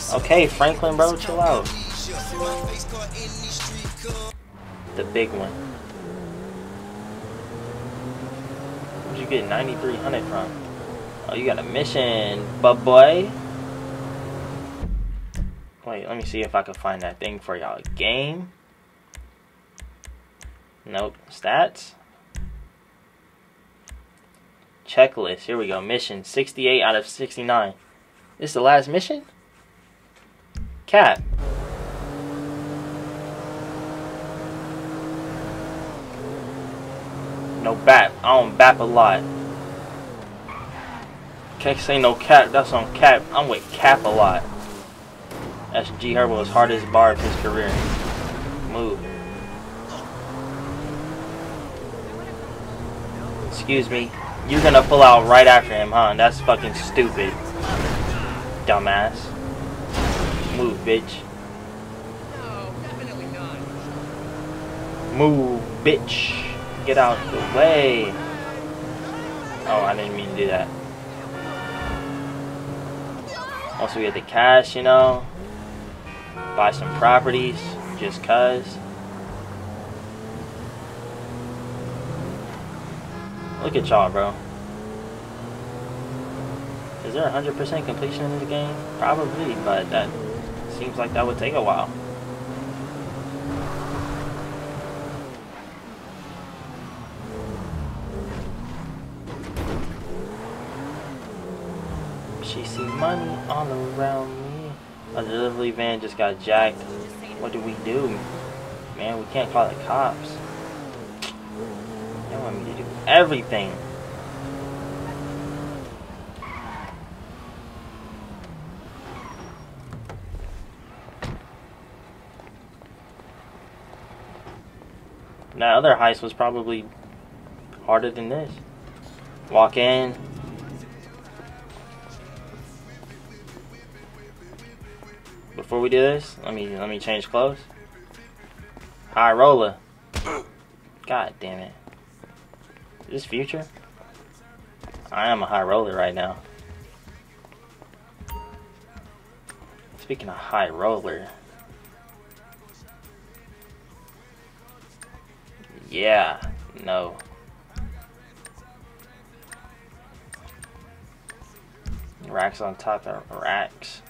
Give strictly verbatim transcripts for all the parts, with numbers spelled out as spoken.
Okay, Franklin, bro, chill out. The big one. Where'd you get ninety-three hundred from? Oh, you got a mission, bub boy. Wait, let me see if I can find that thing for y'all. Game. Nope. Stats. Checklist. Here we go. Mission sixty-eight out of sixty-nine. This is the last mission? Cap. No bap. I don't bap a lot. Can't say no cap. That's on cap. I'm with cap a lot. That's G Herbo's hardest bar of his career. Move. Excuse me. You're gonna pull out right after him, huh? That's fucking stupid. Dumbass. Move, bitch. No, definitely not. Move, bitch. Get out the way. Oh, I didn't mean to do that. Also, we get the cash, you know. Buy some properties, just cuz. Look at y'all, bro. Is there one hundred percent completion in this game? Probably, but that seems like that would take a while. She see money all around me. A delivery van just got jacked. What do we do? Man, we can't call the cops. They want me to do everything. That other heist was probably harder than this. Walk in. Before we do this, let me let me change clothes. High roller. God damn it. Is this future? I am a high roller right now. Speaking of high roller. Yeah, no. Racks on top of racks.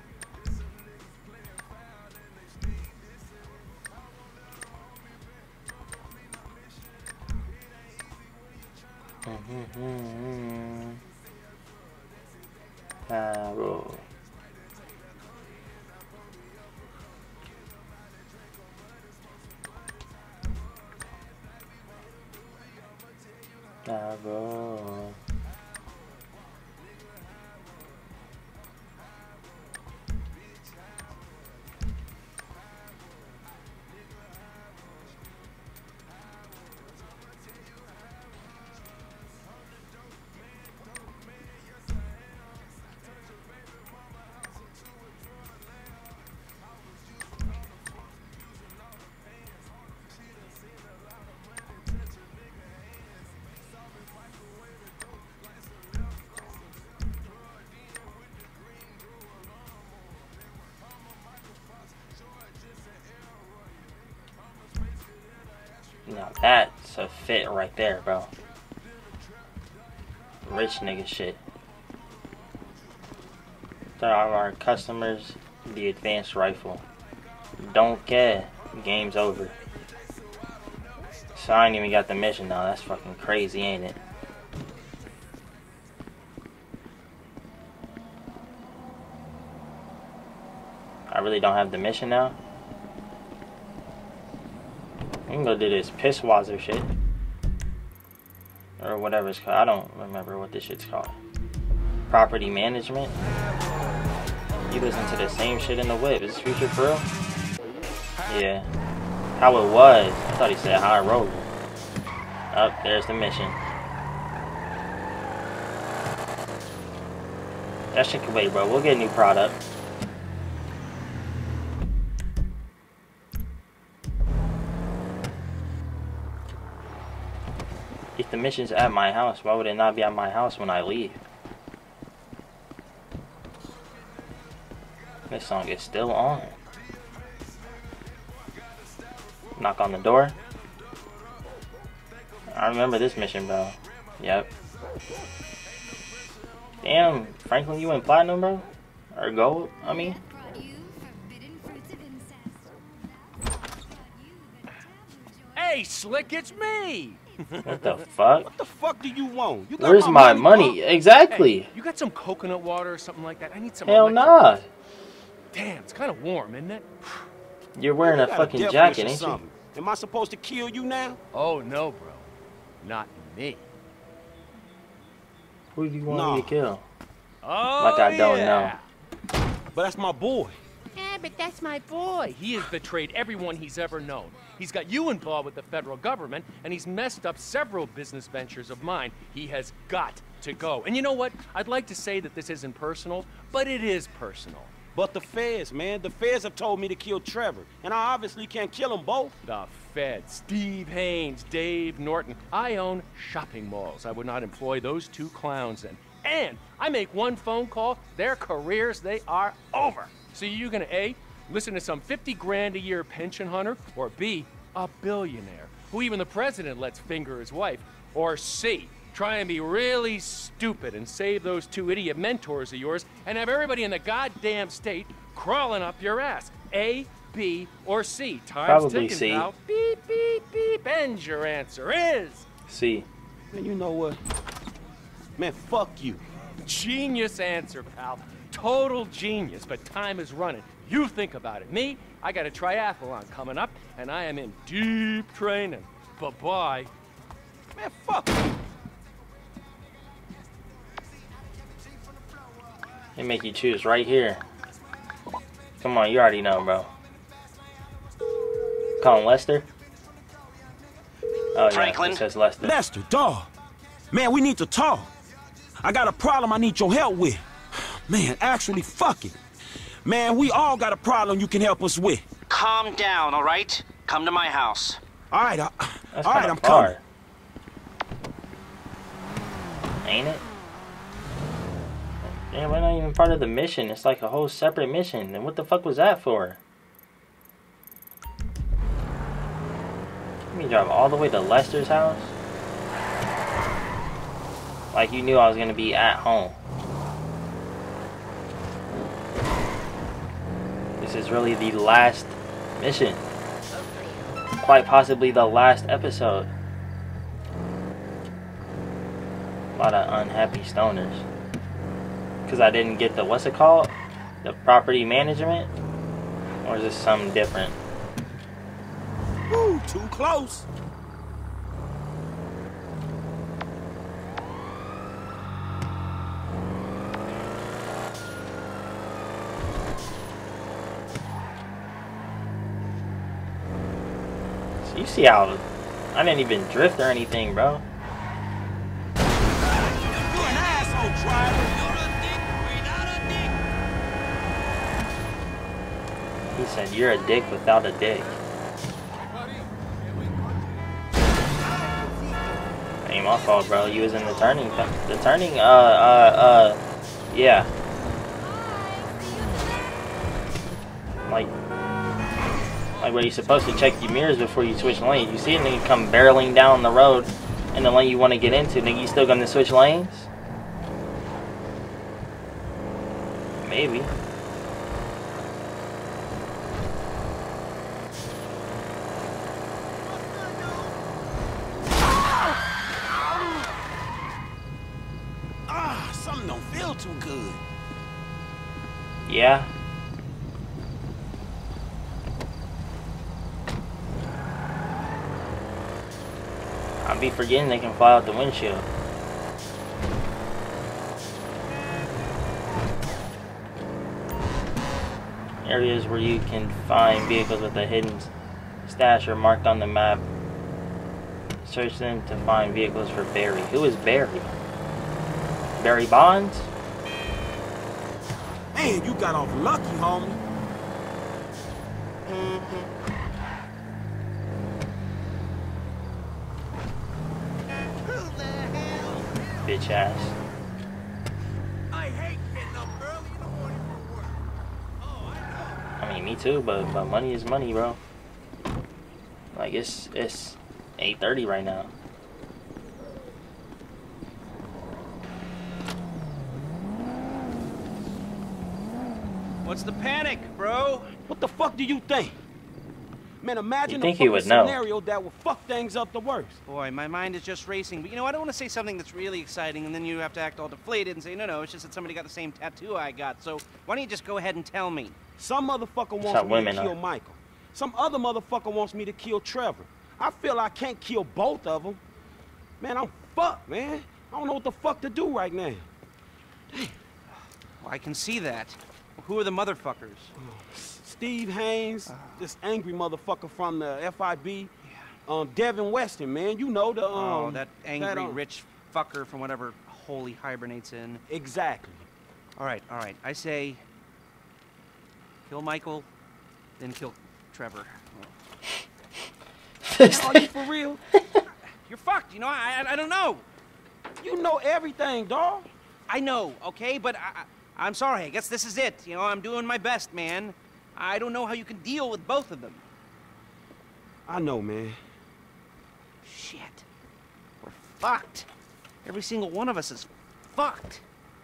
Mm-hmm. Ah, roll. Ah, roll. Now that's a fit right there, bro. Rich nigga shit. There are our customers, the advanced rifle. Don't care. Game's over. So I ain't even got the mission now. That's fucking crazy, ain't it? I really don't have the mission now. We can go do this Pisswazzer shit. Or whatever it's called. I don't remember what this shit's called. Property management. You listen to the same shit in the whip. Is this future for real? Yeah. How it was. I thought he said high roller. Up, oh, there's the mission. That shit can wait, bro. We'll get a new product. If the mission's at my house, why would it not be at my house when I leave? This song is still on. Knock on the door. I remember this mission, bro. Yep. Damn, Franklin, you went platinum, bro? Or gold, I mean? Hey, Slick, it's me! What the fuck? What the fuck do you want? You got Where's my money? money? Exactly. Hey, you got some coconut water or something like that? I need some. Hell electric- nah. Damn, it's kind of warm, isn't it? You're wearing You a got fucking death jacket, wish or ain't you? something. Am I supposed to kill you now? Oh, no, bro. Not me. Who do you want Nah. me to kill? Oh, Like I don't yeah. But that's my boy. Yeah, but that's my boy. He has betrayed everyone he's ever known. He's got you involved with the federal government, and he's messed up several business ventures of mine. He has got to go. And you know what? I'd like to say that this isn't personal, but it is personal. But the feds, man, the feds have told me to kill Trevor, and I obviously can't kill them both. The feds, Steve Haynes, Dave Norton. I own shopping malls. I would not employ those two clowns in. And I make one phone call, their careers, they are over. So you're gonna A, listen to some fifty grand a year pension hunter, or B, a billionaire, who even the president lets finger his wife, or C, try and be really stupid and save those two idiot mentors of yours and have everybody in the goddamn state crawling up your ass. A, B, or C. Time's Probably ticking, C. pal. Beep, beep, beep. And your answer is... See. Man, you know what? Man, fuck you. Genius answer, pal. Total genius, but time is running. You think about it. Me, I got a triathlon coming up, and I am in deep training. Bye-bye. Man, fuck you. They make you choose right here. Come on, you already know, bro. Calling Lester? Oh, yeah, Franklin? it says Lester. Lester, dawg. Man, we need to talk. I got a problem I need your help with. Man, actually, fuck it. Man, we all got a problem you can help us with. Calm down, all right? Come to my house. All right, I, That's all right, kinda I'm far. coming. Ain't it? Damn, we're not even part of the mission. It's like a whole separate mission. And what the fuck was that for? You mean drive all the way to Lester's house? Like you knew I was gonna be at home. This is really the last mission. Quite possibly the last episode. A lot of unhappy stoners. Because I didn't get the, what's it called? The property management? Or is this something different? Woo, too close. So you see how I didn't even drift or anything, bro. You're an asshole, driver. He said, you're a dick without a dick. Ain't my fault, bro. You was in the turning. The turning, uh, uh, uh, yeah. Like, like where you supposed to check your mirrors before you switch lanes. You see a nigga come barreling down the road in the lane you want to get into. Nigga, you still gonna switch lanes? Maybe. Ah, something don't feel too good. Yeah. I'll be forgetting they can fly out the windshield. Areas where you can find vehicles with a hidden stash are marked on the map. Search them to find vehicles for Barry. Who is Barry? Barry Bonds? Man, you got off lucky, homie. Bitch ass. I hate getting up early in the morning for work. Oh, I mean, me too, but, but money is money, bro. Like, it's, it's eight thirty right now. What's the panic, bro? What the fuck do you think? Man, imagine You think a he fucking would know. scenario that would fuck things up the worst. Boy, my mind is just racing. But you know, I don't want to say something that's really exciting, and then you have to act all deflated and say, no, no, it's just that somebody got the same tattoo I got. So why don't you just go ahead and tell me? Some motherfucker how wants me women to kill are. Michael. Some other motherfucker wants me to kill Trevor. I feel I can't kill both of them. Man, I'm fucked, man. I don't know what the fuck to do right now. Well, I can see that. Well, who are the motherfuckers? Steve Haynes, Uh, this angry motherfucker from the F I B. Yeah. Um, Devin Weston, man. You know the, um... oh, that angry that, um, rich fucker from whatever hole he hibernates in. Exactly. All right, all right. I say kill Michael, then kill Trevor. Are you for real? You're fucked, you know? I, I, I don't know. You know everything, dawg. I know, okay? But I, I, I'm sorry. I guess this is it. You know, I'm doing my best, man. I don't know how you can deal with both of them. I know, man. Shit. We're fucked. Every single one of us is fucked.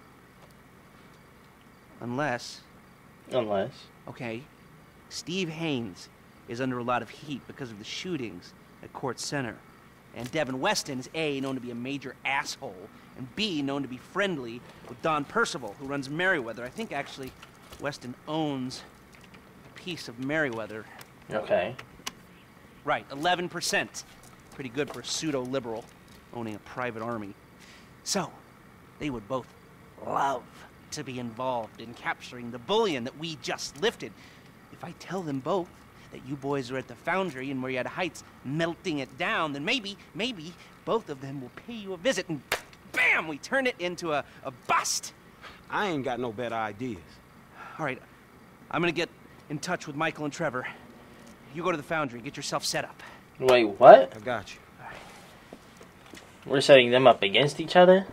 Unless, Unless. okay, Steve Haynes is under a lot of heat because of the shootings at Court Center. And Devin Weston is A, known to be a major asshole, and B, known to be friendly with Don Percival, who runs Merryweather. I think, actually, Weston owns a piece of Merryweather. Okay. Right, eleven percent. Pretty good for a pseudo-liberal owning a private army. So, they would both love to be involved in capturing the bullion that we just lifted. If I tell them both that you boys are at the foundry in Marietta Heights melting it down, then maybe, maybe both of them will pay you a visit and bam, we turn it into a, a bust. I ain't got no better ideas. All right, I'm gonna get in touch with Michael and Trevor. You go to the foundry, get yourself set up. Wait, what? I got you. We're setting them up against each other?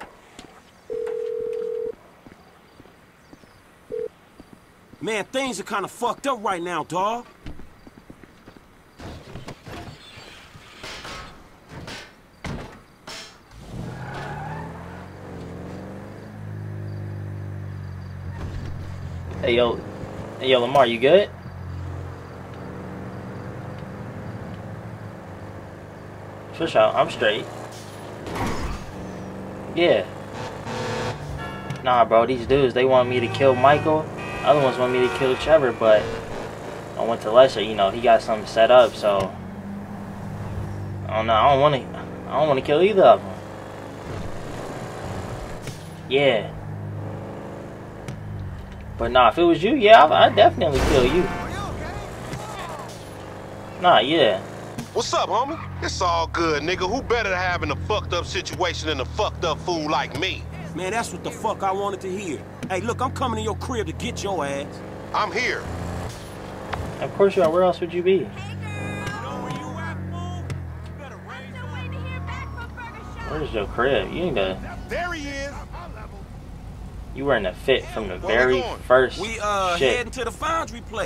Man, things are kind of fucked up right now, dawg. Hey, yo. Hey, yo, Lamar, you good? For sure, I'm straight. Yeah. Nah, bro, these dudes, they want me to kill Michael. Other ones want me to kill Trevor, but I went to Lesher, you know, he got something set up, so I don't know, I don't want to, I don't want to kill either of them. Yeah. But nah, if it was you, yeah, I, I'd definitely kill you. Nah, yeah. What's up, homie? It's all good, nigga. Who better to have in a fucked up situation than a fucked up fool like me? Man, that's what the fuck I wanted to hear. Hey, look, I'm coming to your crib to get your ass. I'm here. Of course you are. Where else would you be? Where's your crib? You need to. There he is. You were in a fit from the Where we very going? first We, uh, shit. heading to the foundry place.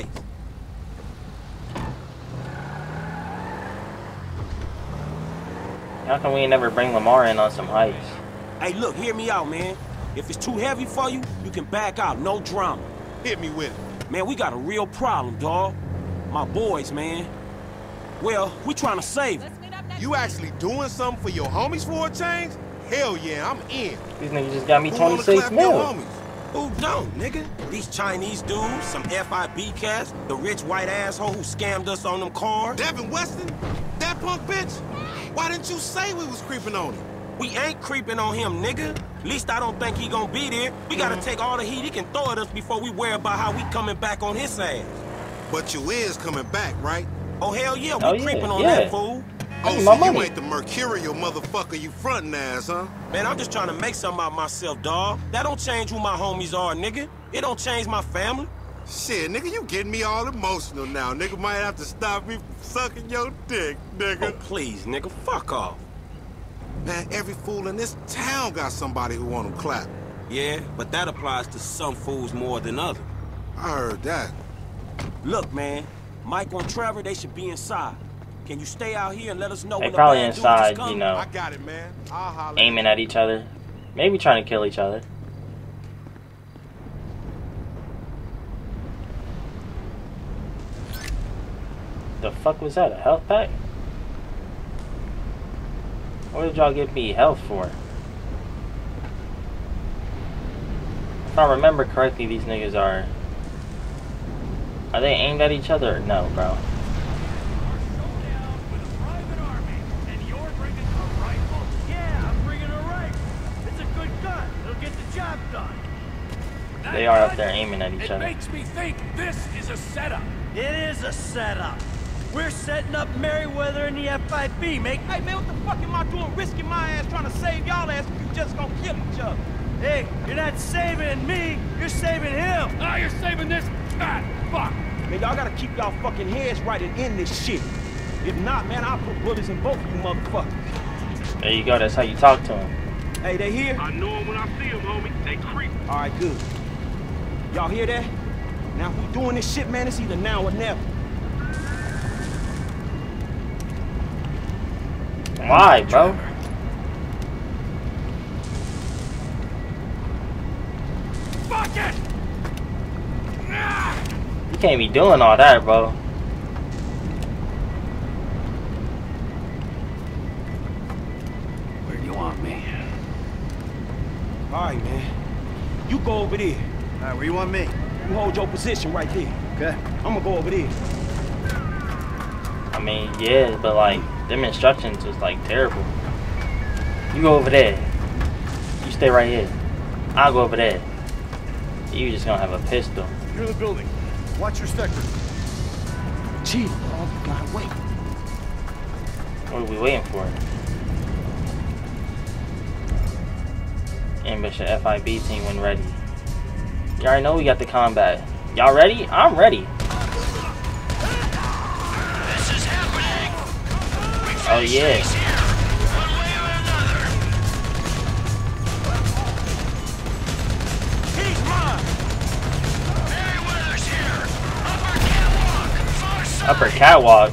How come we ain't never bring Lamar in on some heist? Hey, look, hear me out, man. If it's too heavy for you, you can back out, no drama. Hit me with it. Man, we got a real problem, dawg. My boys, man. Well, we trying to save them. You actually doing something for your homies for a change? Hell yeah, I'm in. These niggas just got me Who wanna twenty-six clap your mil. homies? Who don't, nigga? These Chinese dudes, some F I B cats, the rich white asshole who scammed us on them cars. Devin Weston? That punk bitch? Why didn't you say we was creeping on him? We ain't creeping on him, nigga. At least I don't think he gonna be there. We gotta Mm-hmm. take all the heat he can throw at us before we worry about how we coming back on his ass. But you is coming back, right? Oh, hell yeah, we Oh, yeah, creeping on yeah. that fool. Oh, That's so my you money. ain't the mercurial motherfucker you frontin' as, huh? Man, I'm just trying to make something out myself, dawg. That don't change who my homies are, nigga. It don't change my family. Shit, nigga, you getting me all emotional now. Nigga might have to stop me from sucking your dick, nigga. Oh, please, nigga, fuck off. Man, every fool in this town got somebody who want them clapped. Yeah, but that applies to some fools more than others. I heard that. Look, man, Michael and Trevor, they should be inside. Can you stay out here and let us know They when probably the bad dudes inside, come? you know, I got it, man. I'll holler. aiming at each other. Maybe trying to kill each other. The fuck was that? A health pack? What did y'all give me health for? If I remember correctly, these niggas are... Are they aimed at each other or no, bro? They are up there aiming at each It other. makes me think this is a setup. It is a setup. We're setting up Merryweather and the F I B, mate. Hey, man, what the fuck am I doing risking my ass trying to save y'all ass if you just gonna kill each other? Hey, you're not saving me, you're saving him. Ah, you're saving this fat fuck. Man, y'all gotta keep y'all fucking heads right and end this shit. If not, man, I'll put bullets in both of you motherfuckers. There you go, that's how you talk to him. Hey, they here? I know them when I see them, homie. They creep. All right, good. Y'all hear that? Now, if we doing this shit, man, it's either now or never. Why, bro? Fuck it! You can't be doing all that, bro. Where do you want me? All right, man. You go over there. All right, where you want me? You hold your position right there. Okay. I'm gonna go over there. I mean, yeah, but like, them instructions was like terrible. You go over there. You stay right here. I'll go over there. You just gonna have a pistol. You're in the building. Watch your sector. Chief, oh, we gotta wait. What are we waiting for? Ambush the F I B team when ready. You already know we got the combat. Y'all ready? I'm ready. This is happening. We Oh face yeah. face here, one way or another. He's mine! Merryweather's here. Upper catwalk, far side. Upper catwalk.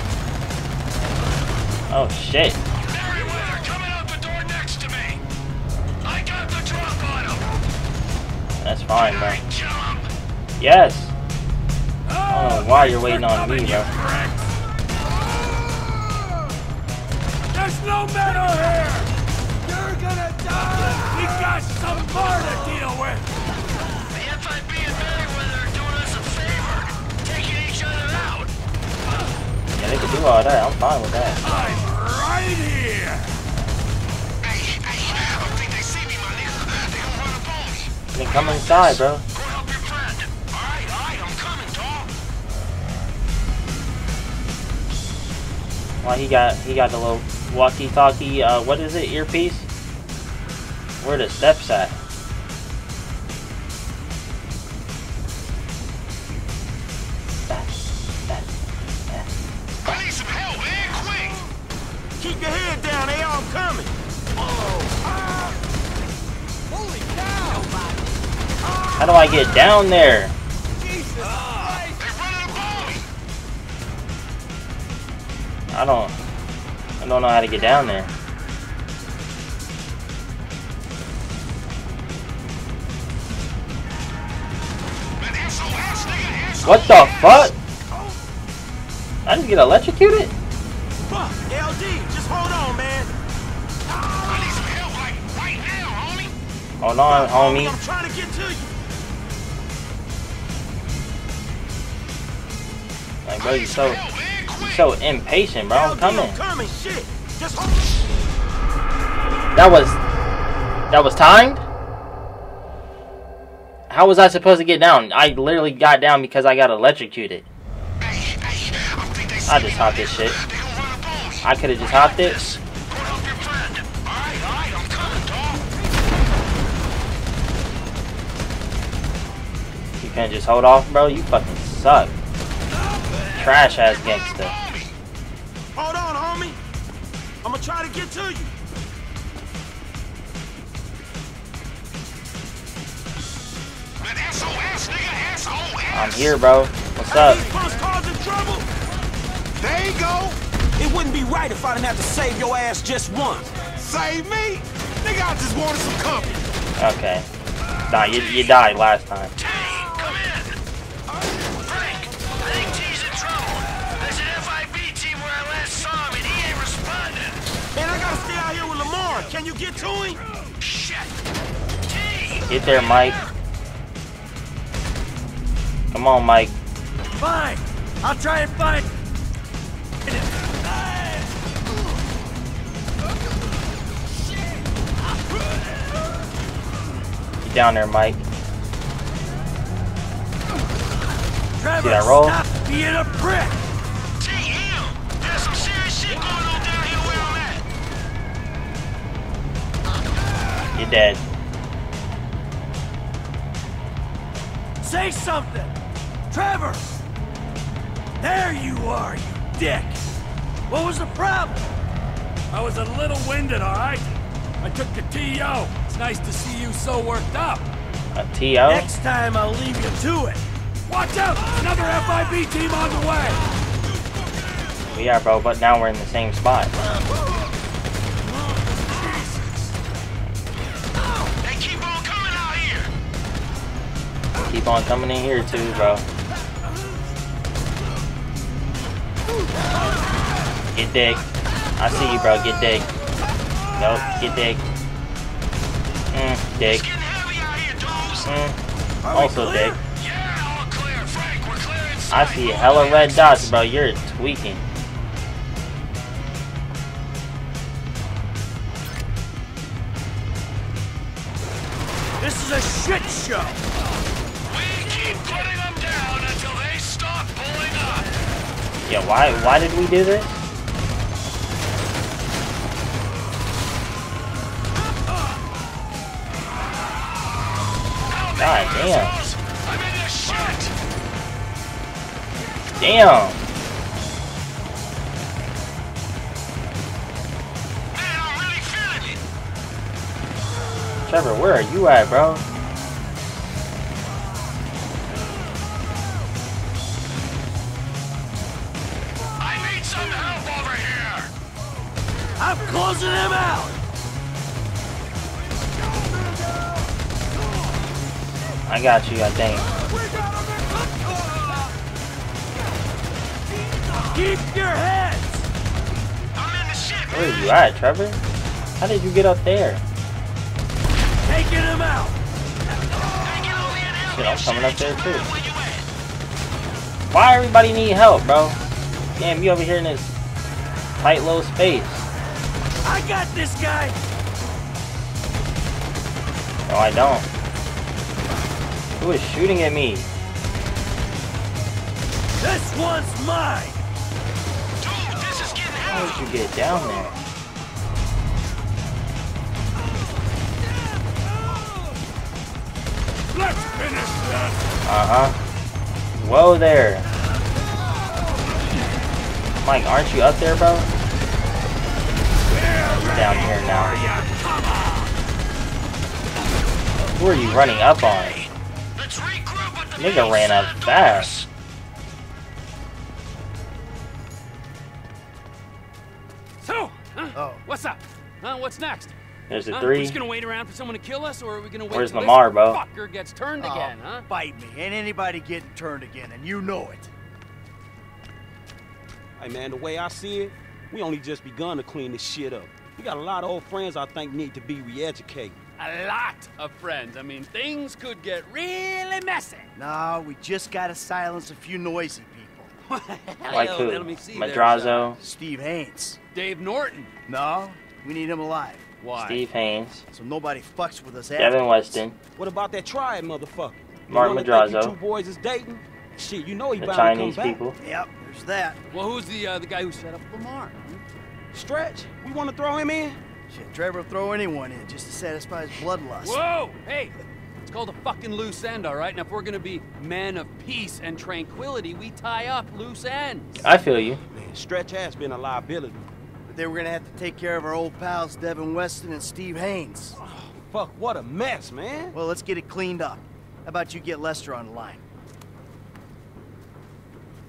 Oh shit. Merryweather coming out the door next to me. I got the drop on him. That's fine, bro. Alright, jump. Yes. I don't know why you're waiting on me, bro. There's no metal here! You're gonna die! We got some more to deal with! The F I B and Merryweather are doing us a favor, taking each other out. Yeah, they can do all that. I'm fine with that. I'm right here! Hey, hey, I don't think they see me, my nigga. They gonna run up on me. Then come inside, bro. Go help your friend. Alright, alright, I'm coming, dog. Why he got he got the little walkie-talkie? Uh, what is it? Earpiece? Where the steps at? I need some help, man, quick. Keep your head down, they all coming. Holy cow! How do I get down there? Jesus Christ! They're running up on me. I don't I don't know how to get down there. Man, S O S, nigga, S O S. What the fuck? I just get electrocuted? Fuck, L D, just hold on, man. I need some help, like, right now, homie. Hold on, homie. I'm trying to get to you. Like, bro, you so you so impatient, bro. I'm L D, coming. I'm coming, shit. Just hold. That was that was timed? How was I supposed to get down? I literally got down because I got electrocuted. Hey, hey, I don't think they see I just me, hopped my this nigga. shit. They gonna run up on me. I could have just hopped it. Go help your friend. Alright, alright, I'm coming, dog. You can't just hold off, bro. You fucking suck. Trash ass gangster. Hold on, homie. I'm gonna try to get to you. Man, S O S, nigga, S O S. I'm here, bro. What's up? causing trouble? There you go. It wouldn't be right if I didn't have to save your ass just once. Save me? Nigga, I just wanted some company. Okay. Nah, you, you died last time. T, come in. Frank, I think T's in trouble. There's an F I B team where I last saw him, and he ain't responding. Man, I gotta stay out here with Lamar. Can you get to him? Shit. T. Get there, Mike. Come on, Mike. Fine. I'll try and find him. Get down there, Mike. Trevor, See that roll? stop being a prick. T, heal. There's some serious shit going on down here where I'm at. You're dead. Say something. Trevor. There you are, you dick. What was the problem? I was a little winded, all right? I took the T O. It's nice to see you so worked up. A T O? Next time I'll leave you to it. Watch out! Another F I B team on the way! We are, bro, but now we're in the same spot. They keep on coming out here. Keep on coming in here, too, bro. Get dig. I see you, bro. Get dig. Nope. Get dig. Mm, dig. It's getting heavy out here, dudes. Mm. Also dig. Yeah, all clear. Frank, we're clear I inside. see hella red dots, bro. You're tweaking. This is a shit show. We keep putting them down until they stop pulling up. Yeah, why why did we do this? God damn. I'm in this shit. Damn. Man, I'm really feeling it. Trevor, where are you at, bro? I need some help over here. I'm closing him out. I got you, I think. Keep your heads. I'm in the shit. Where are you at, Trevor? How did you get up there? Taking him out. Hey, get over here and help Shit, me. I'm coming up there, too. Where you at? Why everybody need help, bro? Damn, you over here in this tight little space. I got this guy. No, I don't. Who is shooting at me? This one's mine. Dude, this is getting How heavy. did you get down there? Let's finish this! Uh-huh. Whoa there. Mike, aren't you up there, bro? You're down here now. Who are you running up on? Let's regroup at the Nigga main ran up set fast. So, huh? Oh. What's up? Huh? What's next? There's a Huh? We're three. just gonna wait around for someone to kill us, or are we gonna wait Where's till Lamar, this bro? fucker gets turned Oh, again, huh? Bite me. Ain't anybody getting turned again, and you know it. Hey, man, the way I see it, we only just begun to clean this shit up. We got a lot of old friends I think need to be re-educated. A lot of friends. I mean, things could get really messy. No, we just gotta silence a few noisy people. Like Hell, who? let me see there, Madrazo, Steve Haynes. Dave Norton. No, we need him alive. Why? Steve Haynes, So nobody fucks with us Devin afterwards. Weston, What about that triad motherfucker? The Mark one that think Madrazo. you two boys is dating? Shit, you know he the bound to Chinese come back. people. Yep, there's that. Well, who's the uh, the guy who set up Lamar? huh? Stretch, we want to throw him in? Shit, Trevor will throw anyone in just to satisfy his bloodlust. Whoa! Hey! It's called a fucking loose end, all right? And if we're gonna be men of peace and tranquility, we tie up loose ends. I feel you. Man, Stretch has been a liability. But they were gonna have to take care of our old pals Devin Weston and Steve Haynes. Fuck, what a mess, man. Well, let's get it cleaned up. How about you get Lester on the line?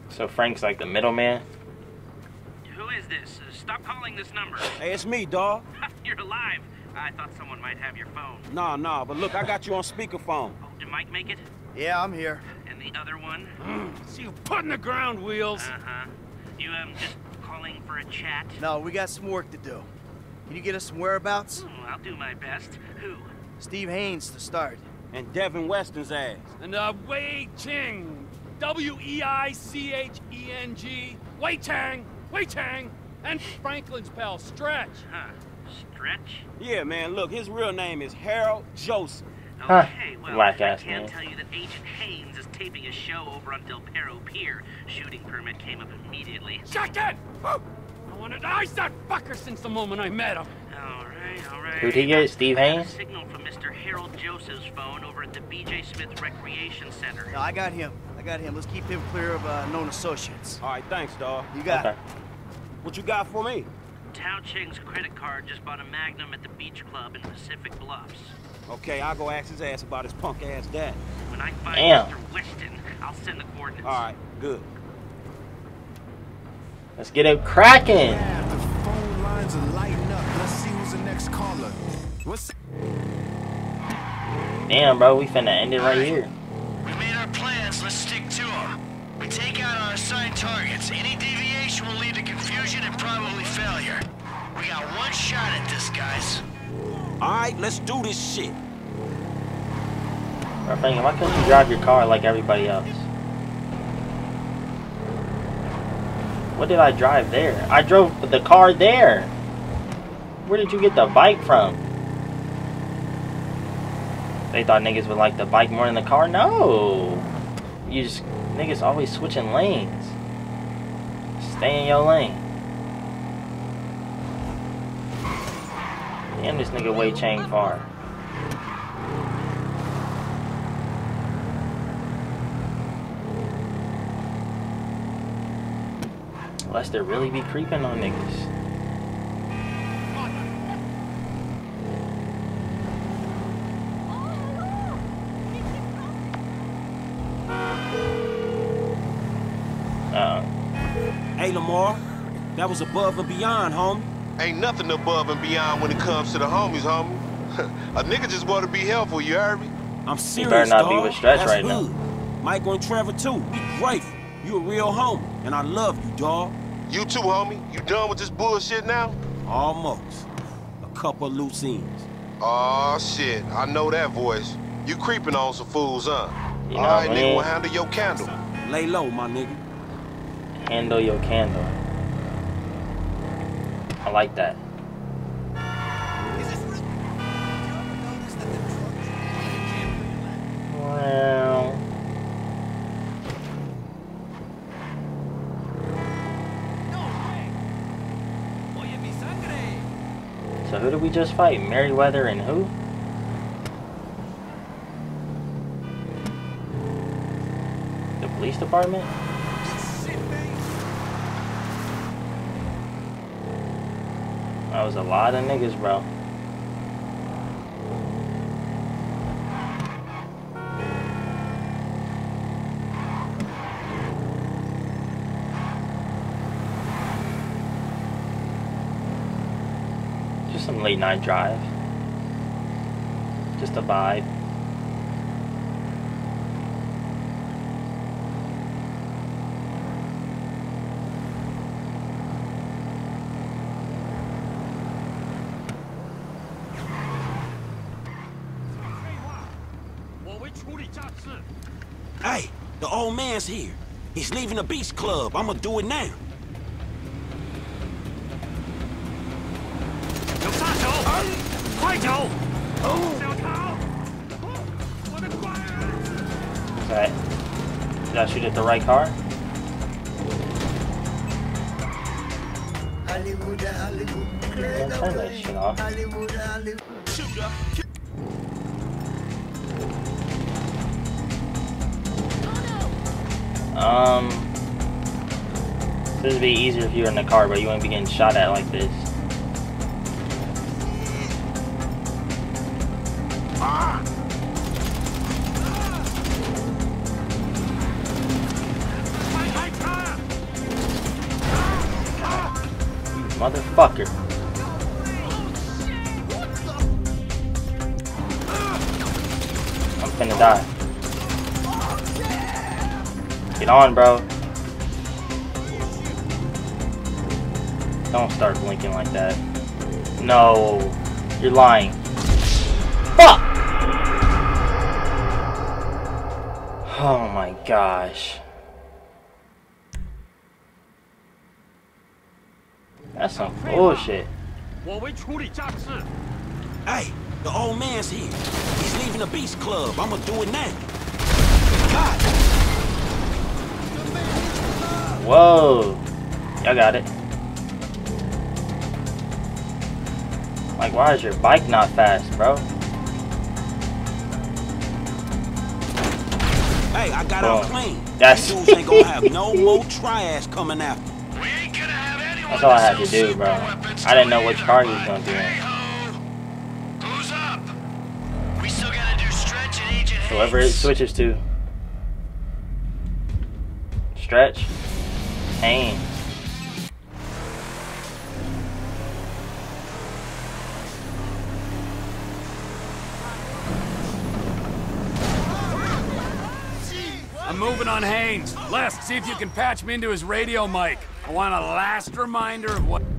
So Frank's like the middleman. Who is this? Uh, stop calling this number. Hey, it's me, dawg. You're alive. I thought someone might have your phone. Nah, nah, but look, I got you on speakerphone. Oh, did Mike make it? Yeah, I'm here. And the other one? See you putting the ground wheels. Uh-huh. You, um, just calling for a chat? No, we got some work to do. Can you get us some whereabouts? Oh, I'll do my best. Who? Steve Haynes to start. And Devin Weston's ass. And, uh, Wei Cheng. W E I C H E N G. Wei Cheng. Wei Cheng. And Franklin's pal, Stretch. Huh. Stretch? Yeah, man, look, his real name is Harold Joseph. Huh. Okay, well, Whack I ass can name. tell you that Agent Haynes is taping a show over on Del Perro Pier. Shooting permit came up immediately. Shut it! I wanted to ice that fucker since the moment I met him. All right, all right. Who'd he get? Steve I got a Haynes? signal from Mister Harold Joseph's phone over at the B J Smith Recreation Center. No, I got him. I got him. Let's keep him clear of uh, known associates. All right, thanks, dawg. You got Okay. it. What you got for me? Tao Cheng's credit card just bought a Magnum at the beach club in Pacific Bluffs. Okay, I'll go ask his ass about his punk-ass dad. When I find Damn. Mister Weston, I'll send the coordinates. All right, good. Let's get it cracking. Yeah, the phone lines are lighting up. Let's see who's the next caller. What's Damn, bro, we finna end it right here. We made our plans, let's stick to them. We take out our assigned targets. Any deviation will lead to confusion and probably failure. We got one shot at this, guys. All right, let's do this shit. Bro, Frank, why couldn't you drive your car like everybody else? What did I drive there? I drove the car there. Where did you get the bike from? They thought niggas would like the bike more than the car? No. You just, niggas always switching lanes. Stay in your lane. Damn, this nigga Wei Cheng far. Lester really be creeping on niggas. Uh, Hey, Lamar, that was above and beyond, homie. Ain't nothing above and beyond when it comes to the homies, homie. A nigga just want to be helpful, you heard me? I'm serious, better not be dawg. with Stretch That's right now. hood. Michael and Trevor, too. We grateful. You a real homie, and I love you, dawg. You too, homie. You done with this bullshit now? Almost. A couple of loose ends. Aw, shit. I know that voice. You creeping on some fools, huh? You know All what right, I nigga, mean? well, handle your candle. Lay low, my nigga. handle your candle. I like that. Well, so who did we just fight? Merriweather and who? The police department? That was a lot of niggas, bro. Just some late night drive. Just a vibe. Hey, the old man's here. He's leaving the beach club. I'ma do it now. Okay. Did I shoot at the right car? Yeah, turn that shit off. Um, this would be easier if you were in the car, but you wouldn't be getting shot at like this. Ah! motherfucker. I'm finna die. Get on, bro. Don't start blinking like that. No. You're lying. Fuck! Oh my gosh. That's some bullshit. Hey, the old man's here. He's leaving the Beast Club. I'ma do it now. God. Whoa. Y'all got it. Like, why is your bike not fast, bro? Hey, I got Bro, out clean. that's These dudes ain't gonna have no more triads coming after. That's all I had to do, bro. I didn't know which car he was gonna do in. Who's up? We still gotta do Stretch and Agent Whoever it switches to. Stretch. Haynes. I'm moving on Haynes. Les, see if you can patch me into his radio mic. I want a last reminder of what...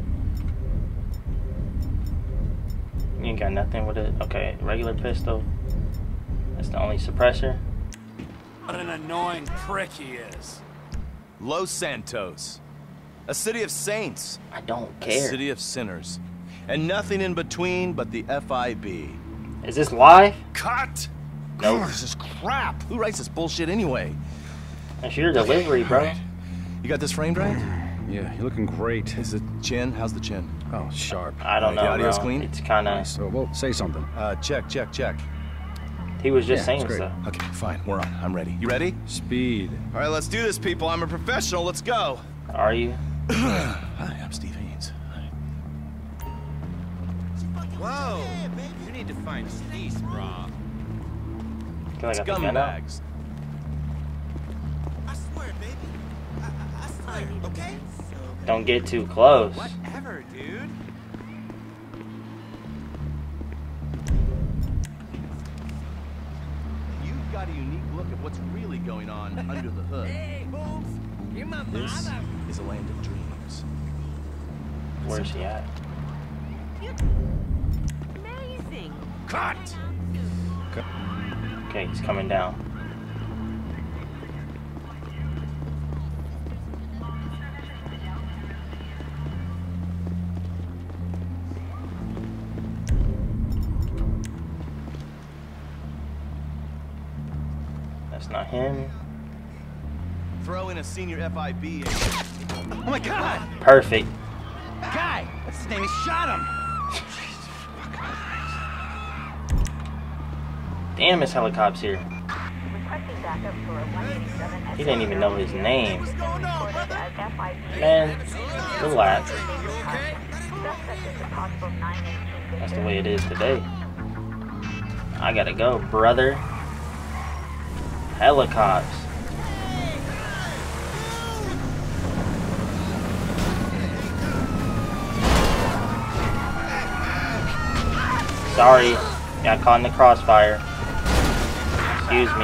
You ain't got nothing with it? Okay, regular pistol. That's the only suppressor. What an annoying prick he is. Los Santos. A city of saints. I don't A care. city of sinners. And nothing in between but the F I B. Is this live? Cut! Nope. Oh, this is crap. Who writes this bullshit anyway? That's your delivery, bro. You got this framed right? Yeah, you're looking great. Is the chin? How's the chin? Oh, sharp. I don't Uh, the know, audio's bro. clean? It's kind of... Nice. So, well, say something. Uh, check, check, check. He was just Yeah, saying it's great. stuff. Okay, fine. We're on. I'm ready. You ready? Speed. All right, let's do this, people. I'm a professional. Let's go. Are you? Hi, I'm Steve Haynes. Whoa! You need to find peace, bro. Feel like I got the gun out. Scumbags. I swear, baby. I, I, I swear, okay? Don't get too close. Whatever, dude. You've got a unique look at what's really going on under the hood. Hey, Holmes. You're my This mother. is a land of dreams. Where's he at? Amazing. Cut! Okay, he's coming down. That's not him. Throw in a senior F I B. Oh my God! Perfect. Guy, what's his name? He shot him. Damn, his helicopter's here. He didn't even know his name. Man, relax. That's the way it is today. I gotta go, brother. Helicopters. Sorry, got caught in the crossfire. Excuse me.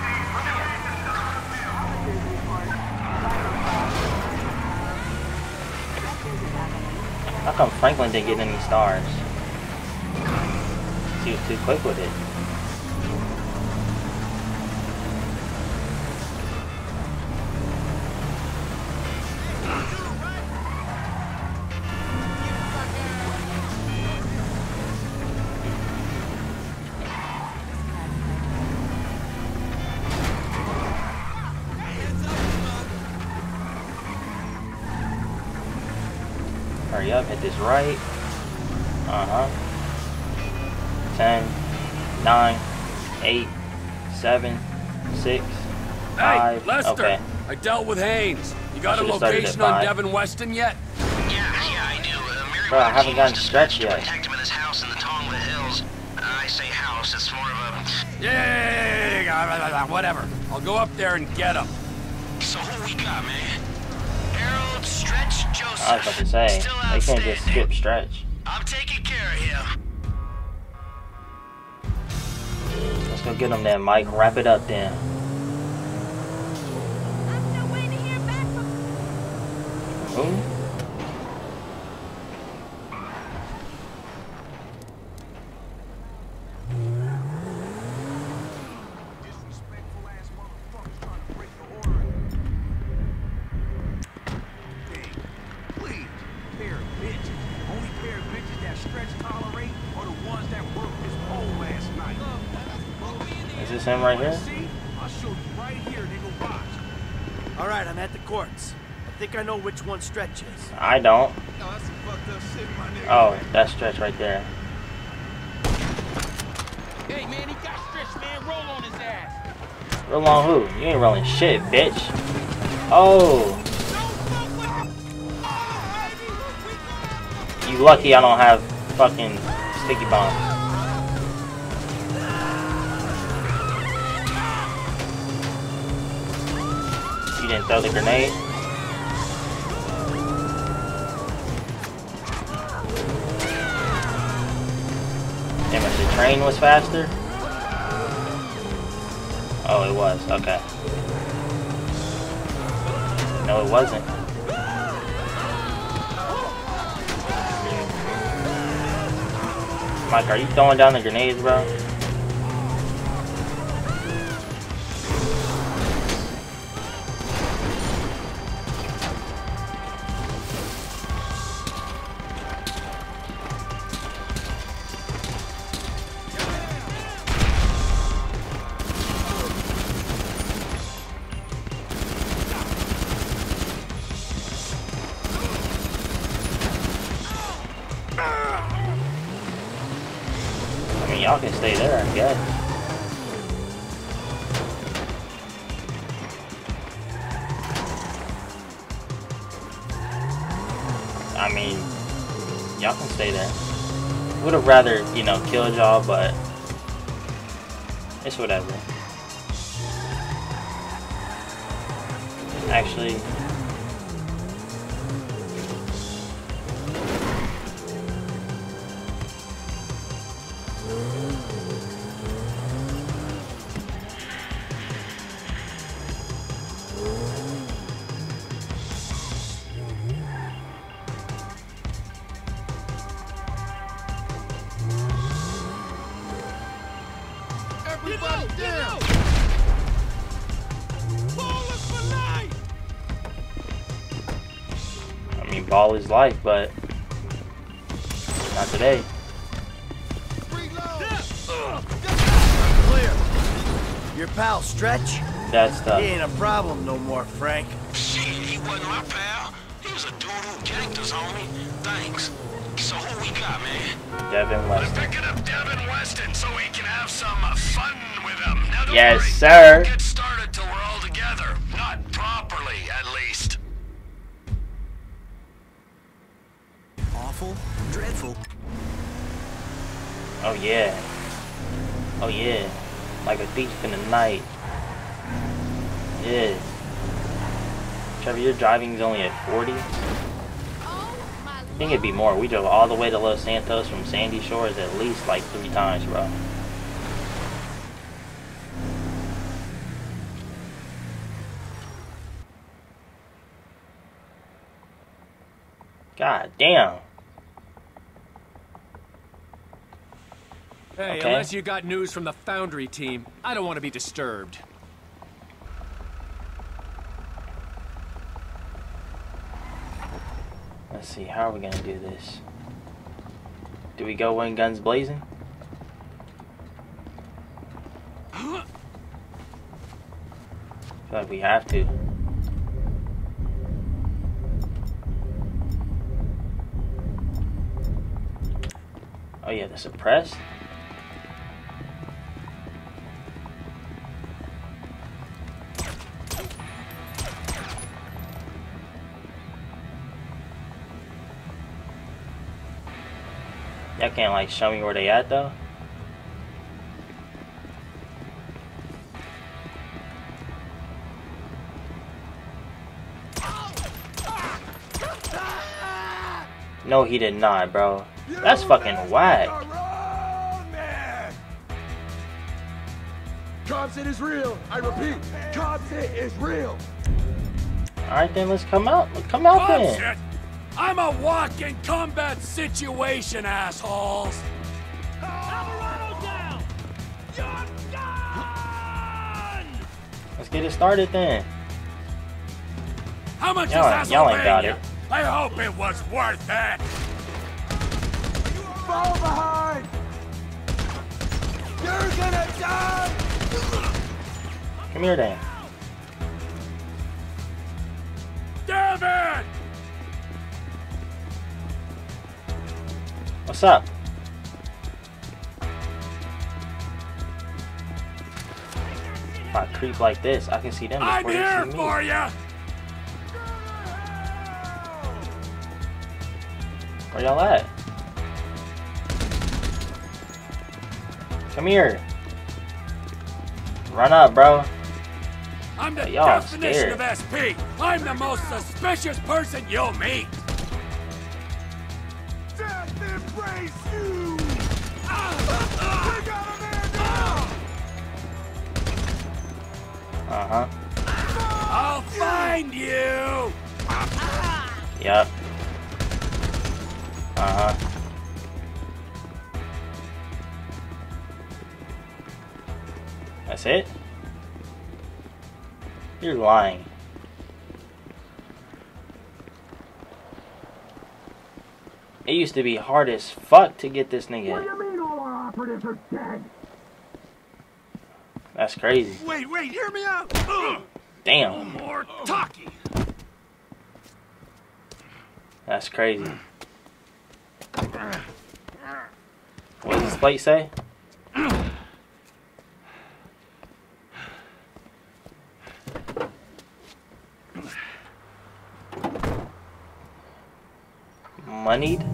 How come Franklin didn't get any stars? He was too quick with it. Hurry up, hit this right. Uh-huh. ten, nine, eight, seven, six, five. Hey, Lester! Okay. I dealt with Haynes. You got a Should've started at location on five. Devin Weston yet? Yeah, yeah, I do. Uh, Bro, I haven't gotten stretched to yet. protect him in his house in the Tongva Hills. I say house, it's more of a... Yeah, whatever. I'll go up there and get him. So who we got, man? Harold Stretch Joseph. I was about to say, Still they can't just outstanding. skip Stretch. I'm taking care of him. Let's go get him then, Mike. Wrap it up then. Who? Is this him right here? All right, I'm at the courts. I think I know which one Stretch is. I don't. Oh, that's Stretch right there. Hey man, he got Stretch, man. Roll on his ass. Roll on who? You ain't rolling shit, bitch. Oh. You lucky I don't have fucking sticky bombs. You didn't throw the grenade? Damn it, the train was faster? Oh, it was. Okay. No, it wasn't. Mike, are you throwing down the grenades, bro? Y'all can stay there, I guess. I mean, y'all can stay there. Would have rather, you know, killed y'all, but it's whatever. Actually, Everybody down! Ballers for life! I mean, ball is life, but not today. Clear. Your pal Stretch? That's the. He ain't a problem no more, Frank. Shit, he wasn't my pal. He was a dude who ganked us, homie. Thanks. So who we got, man? Devin Weston. We're picking up Devin Weston so we can have some uh, fun with him. Now, don't Yes, worry. sir. Don't get started till we're all together. Not properly, at least. Awful, dreadful. Oh yeah. Oh yeah. Like a thief in the night. Yeah. Trevor, your driving's only at forty? I think it'd be more. We drove all the way to Los Santos from Sandy Shores at least like three times, bro. God damn. Hey, Okay. unless you got news from the Foundry team, I don't want to be disturbed. Let's see, how are we gonna do this? Do we go in guns blazing? I feel like we have to. Oh yeah, the suppress? Y'all can't like show me where they at though? No, he did not, bro. That's fucking whack. Compton is real. I repeat, Compton is real. Alright then, let's come out. Let's come out then. Shit. I'm a walking combat situation, assholes. Let's get it started then. How much is Y'all asshole ain't got it. I hope it was worth it. Fall behind. You're gonna die. Come here then. David! What's up? If I creep like this, I can see them before I'm they here see me. for you. Where y'all at? Come here. Run up, bro. I'm the Y'all definition scared. of S P. I'm the most suspicious person you'll meet. Death embrace you. We got a man down. Uh-huh. I'll find you. Yep. Uh-huh. That's it? You're lying. It used to be hard as fuck to get this nigga. What do you mean all our operatives are dead? That's crazy. Wait, wait, hear me out. Damn. More talkie. That's crazy. What does this plate say? Moneyed?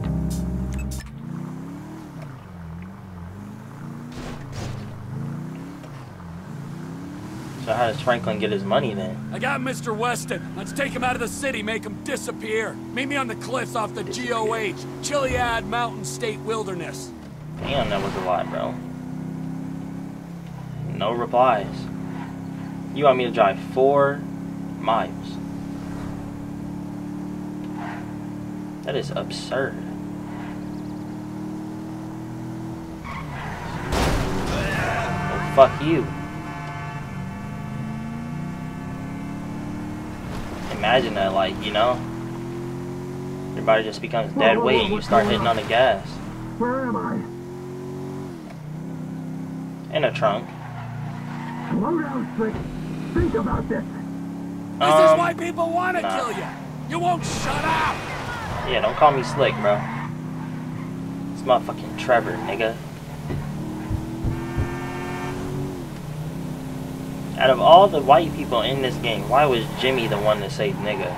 So how does Franklin get his money then? I got Mister Weston. Let's take him out of the city, make him disappear. Meet me on the cliffs off the G O H, Chiliad Mountain State Wilderness. Damn, that was a lot, bro. No replies. You want me to drive four miles? That is absurd. Well, fuck you. Imagine that, like, you know, your body just becomes dead weight and you start hitting on the gas. Where am I? In a trunk. Slow down, Slick. Think about this. This Um, is why people want to nah. kill you. You won't shut up. Yeah, don't call me slick, bro. It's motherfucking Trevor, nigga. Out of all the white people in this game, why was Jimmy the one to say nigga?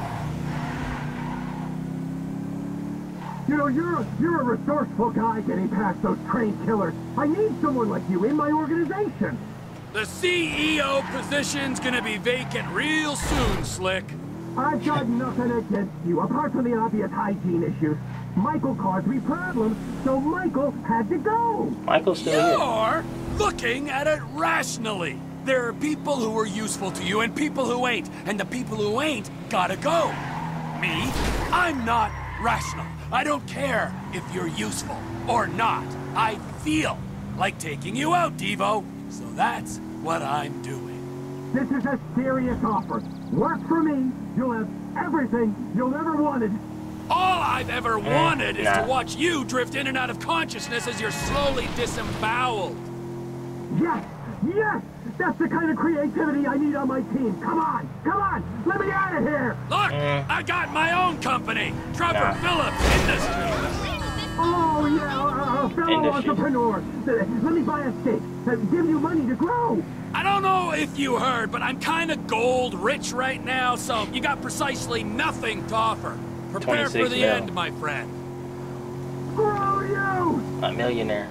You know, you're a, you're a resourceful guy getting past those trained killers. I need someone like you in my organization. The C E O position's gonna be vacant real soon, Slick. I've got nothing against you, apart from the obvious hygiene issues. Michael caused me problems, so Michael had to go. Michael's still here. You're looking at it rationally. There are people who are useful to you and people who ain't, and the people who ain't gotta go. Me? I'm not rational. I don't care if you're useful or not. I feel like taking you out, Devo. So that's what I'm doing. This is a serious offer. Work for me, you'll have everything you'll ever wanted. All I've ever wanted is nah. to watch you drift in and out of consciousness as you're slowly disemboweled. Yes, yes, that's the kind of creativity I need on my team. Come on, come on, let me out of here. Look, Mm. I got my own company, Trevor Nah. Phillips Industries. Oh, yeah, uh, a fellow Industries. entrepreneur. Uh, Let me buy a stake. Uh, give you money to grow. I don't know if you heard, but I'm kind of gold rich right now, so you got precisely nothing to offer. Prepare for twenty-six the mil. end, my friend. Grow you! A millionaire.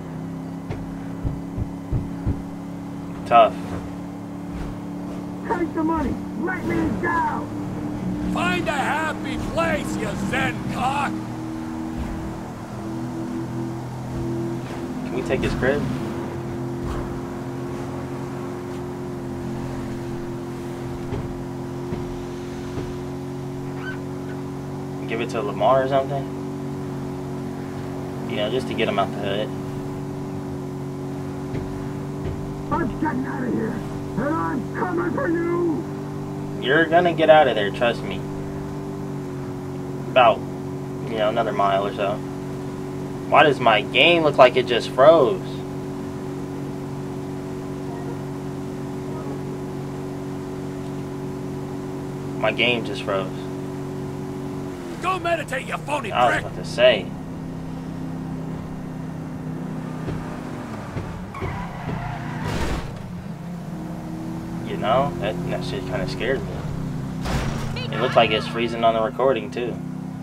Tough. Take the money. Let me go. Find a happy place, you Zen cock. we take his crib? Give it to Lamar or something? You know, just to get him out the hood. I'm getting out of here, and I'm coming for you! You're gonna get out of there, trust me. About, you know, another mile or so. Why does my game look like it just froze? My game just froze. Go meditate, you phony I was prick! about to say. You know, that, that shit kind of scared me. It looks like it's freezing on the recording too.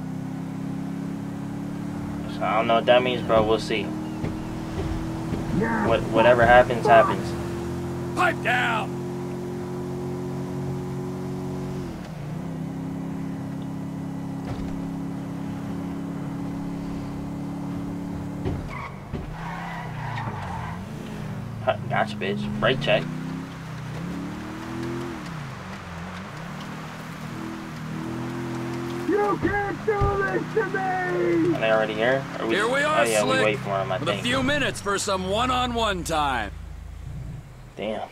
So I don't know what that means, bro. We'll see. What whatever happens, happens. Pipe down! Gotcha, bitch. Brake check. You can't do this to me! Are they already here? Are we, Here we are, oh yeah, Slick, we wait for him, I with think. a few minutes for some one-on-one time. Damn.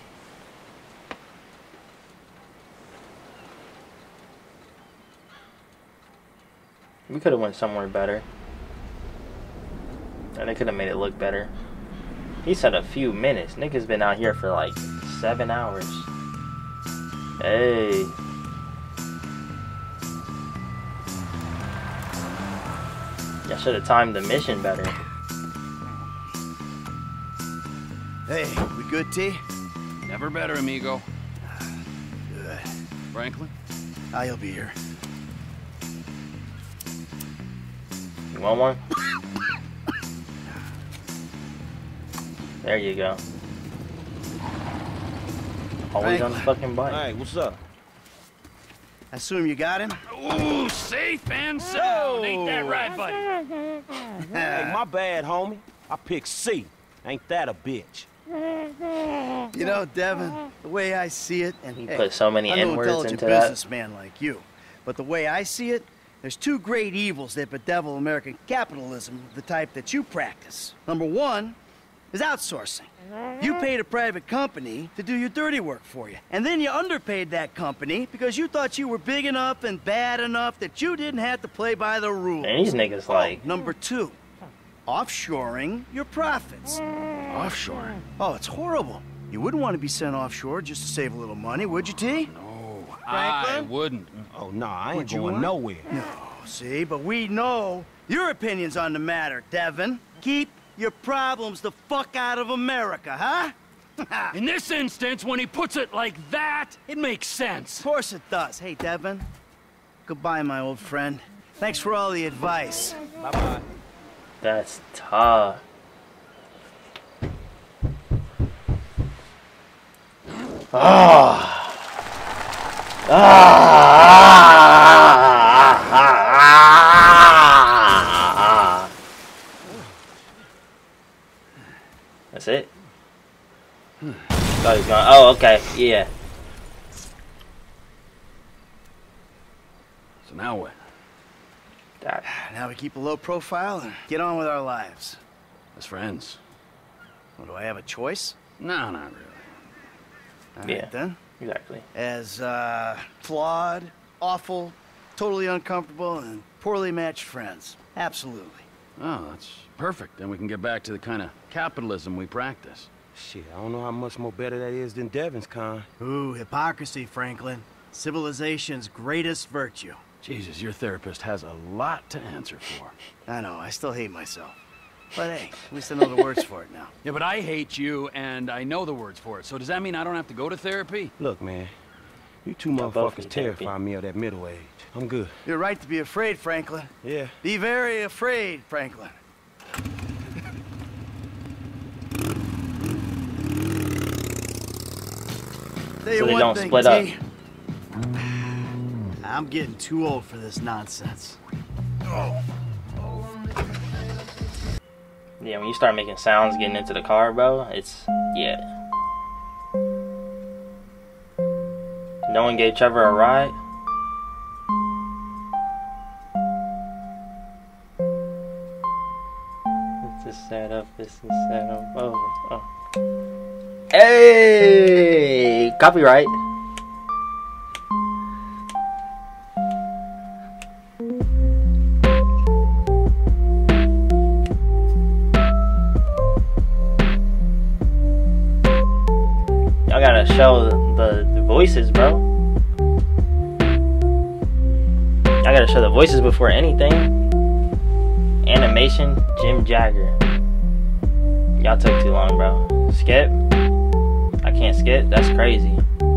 We could have went somewhere better. And they could have made it look better. He said a few minutes. Nigga's been out here for like seven hours. Hey. I should have timed the mission better. Hey, we good, T? Never better, amigo. Good. Franklin? I'll be here. You want one? There you go. Always on the fucking bike. Hey, what's up? I assume you got him? Ooh, safe and sound. Ain't that right, buddy? Hey, my bad, homie. I picked C. Ain't that a bitch? You know, Devin, the way I see it, and He hey, put so many I'm no N-words intelligent into that. businessman like you, but the way I see it, there's two great evils that bedevil American capitalism of the type that you practice. Number one is outsourcing. You paid a private company to do your dirty work for you, and then you underpaid that company because you thought you were big enough and bad enough that you didn't have to play by the rules. And these niggas like... Number two, offshoring your profits. Offshore? Oh, it's horrible. You wouldn't want to be sent offshore just to save a little money, would you, T? No, Franklin? I wouldn't. Oh, no, I ain't Would you going want? nowhere. No, see, but we know your opinions on the matter, Devin. Keep your problems the fuck out of America, huh? In this instance, when he puts it like that, it makes sense. Of course it does. Hey, Devin. Goodbye, my old friend. Thanks for all the advice. Bye-bye. That's tough. Ah. Ah. That's it? Thought he was going. Oh, okay. Yeah. So now what? That. Now we keep a low profile and get on with our lives. As friends. Well, do I have a choice? No, not really. All right, Yeah. then. Exactly. As uh, flawed, awful, totally uncomfortable, and poorly matched friends. Absolutely. Oh, that's perfect. Then we can get back to the kind of capitalism we practice. Shit, I don't know how much more better that is than Devin's kind. Ooh, hypocrisy, Franklin. Civilization's greatest virtue. Jesus, your therapist has a lot to answer for. I know, I still hate myself. But hey, at least I know the words for it now. Yeah, but I hate you, and I know the words for it. So does that mean I don't have to go to therapy? Look, man, you two Y'all both motherfuckers need therapy. terrify me of that middle age. I'm good. You're right to be afraid, Franklin. Yeah. Be very afraid, Franklin. Tell you So they one don't thing, split up. T. I'm getting too old for this nonsense. Oh. Yeah, when you start making sounds getting into the car, bro, it's, yeah. No one gave Trevor a ride? It's a setup, it's a setup, oh, oh. Hey! Copyright. Y'all gotta show the, the voices, bro. I gotta show the voices before anything. Animation, Jim Jagger. Y'all took too long, bro. Skip. I can't skip. That's crazy.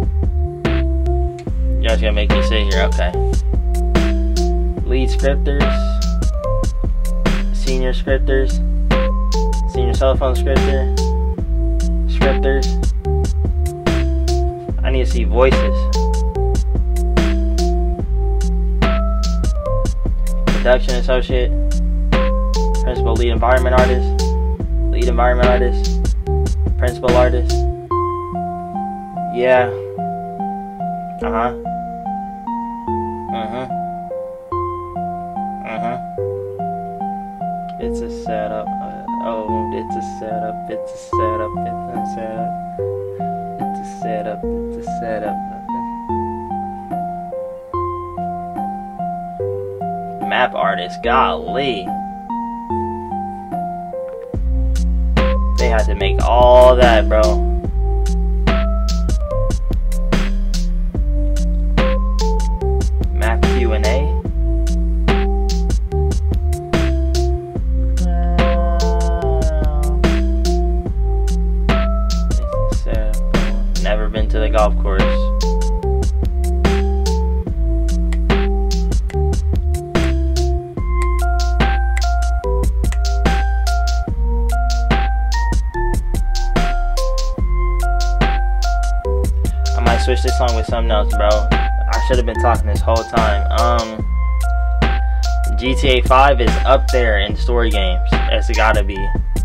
Y'all just gonna make me sit here. Okay. Lead scripters. Senior scripters. Senior cell phone scripter. Scripters. I need to see voices. Production associate. Principal lead environment artist. Lead environment artist. Principal artist. Yeah. Uh-huh. Uh-huh. Uh-huh. It's a setup. Uh, oh, it's a setup. It's a setup. It's a setup. It's a setup. It's a setup. Map artist. Golly. They had to make all that, bro. Map Q and A. Never been to the golf course. Switch this song with something else, bro. I should have been talking this whole time. Um, G T A five is up there in story games. It's gotta be.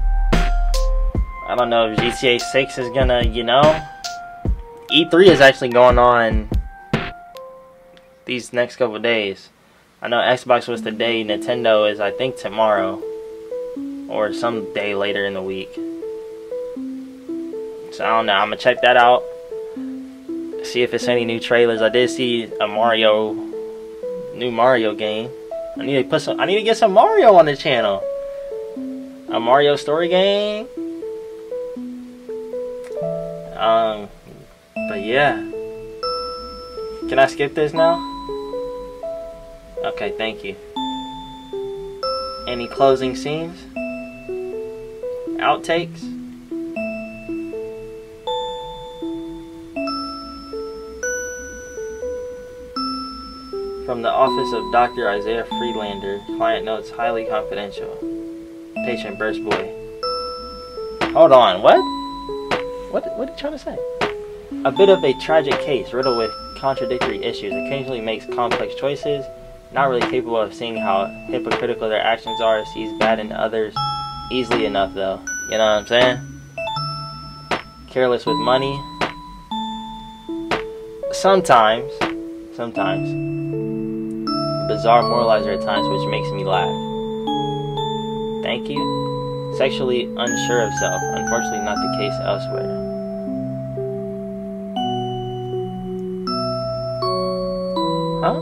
I don't know if G T A six is gonna, you know. E three is actually going on these next couple days. I know Xbox was today. Nintendo is, I think, tomorrow or some day later in the week. So I don't know. I'm gonna check that out. See if it's any new trailers. I did see a Mario, new Mario game. I need to put some. I need to get some Mario on the channel. A Mario story game. Um, but yeah. Can I skip this now? Okay, thank you. Any closing scenes? Outtakes? From the office of Doctor Isaiah Friedlander, client notes highly confidential. Patient burst boy. Hold on, what? What what are you trying to say? A bit of a tragic case, riddled with contradictory issues, occasionally makes complex choices, not really capable of seeing how hypocritical their actions are, sees bad in others easily enough though. You know what I'm saying? Careless with money. Sometimes, sometimes. Bizarre moralizer at times, which makes me laugh. Thank you. Sexually unsure of self. Unfortunately, not the case elsewhere. Huh?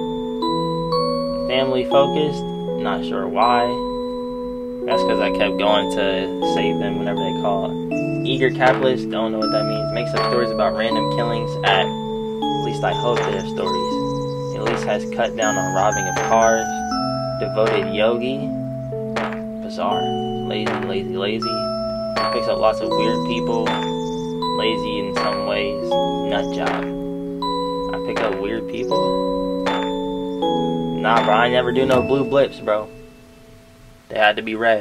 Family focused. Not sure why. That's because I kept going to save them whenever they call. Eager capitalist. Don't know what that means. Makes up stories about random killings. At, at least I hope they're stories. At least has cut down on robbing of cars. Devoted yogi. Bizarre. Lazy, lazy, lazy. Picks up lots of weird people. Lazy in some ways. Nut job. I pick up weird people? Nah, bro. I never do no blue blips, bro. They had to be red.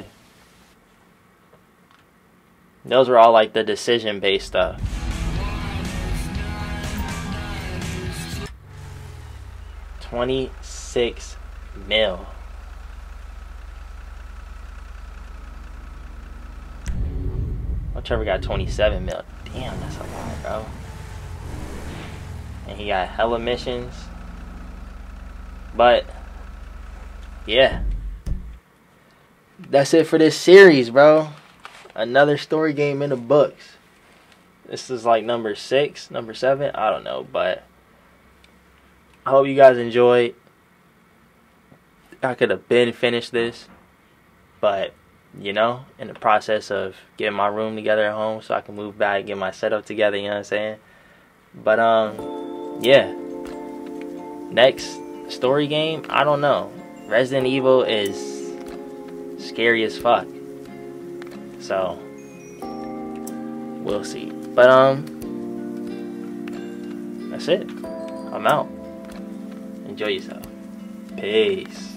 Those were all like the decision-based stuff. twenty-six mil. Trevor got twenty-seven mil. Damn, that's a lot, bro. And he got hella missions. But yeah, that's it for this series, bro. Another story game in the books. This is like number six, number seven. I don't know, but I hope you guys enjoyed. I could have been finished this, but you know, in the process of getting my room together at home so I can move back, get my setup together, you know what I'm saying? But um yeah. Next story game, I don't know. Resident Evil is scary as fuck. So we'll see. But um that's it. I'm out. Enjoy yourself. Peace.